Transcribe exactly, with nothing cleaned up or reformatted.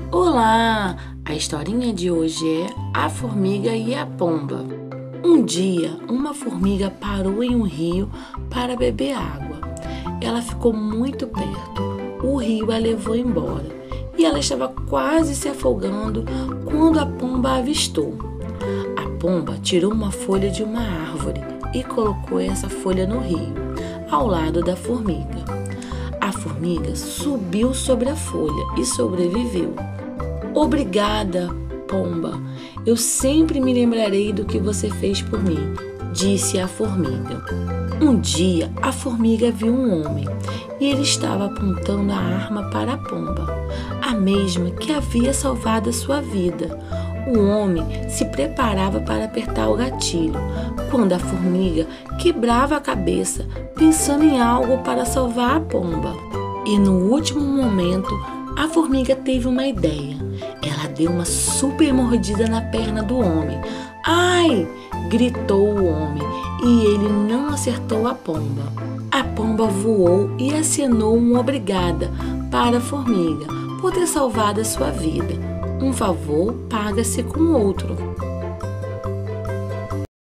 Olá! A historinha de hoje é A Formiga e a Pomba. Um dia, uma formiga parou em um rio para beber água. Ela ficou muito perto. O rio a levou embora e ela estava quase se afogando quando a pomba a avistou. A pomba tirou uma folha de uma árvore e colocou essa folha no rio, ao lado da formiga. A formiga subiu sobre a folha e sobreviveu. Obrigada, pomba. Eu sempre me lembrarei do que você fez por mim, disse a formiga. Um dia, a formiga viu um homem e ele estava apontando a arma para a pomba, a mesma que havia salvado a sua vida. O homem se preparava para apertar o gatilho, quando a formiga quebrava a cabeça, pensando em algo para salvar a pomba. E no último momento, a formiga teve uma ideia. Ela deu uma super mordida na perna do homem. Ai! Gritou o homem e ele não acertou a pomba. A pomba voou e acenou um obrigada para a formiga por ter salvado a sua vida. Um favor paga-se com outro.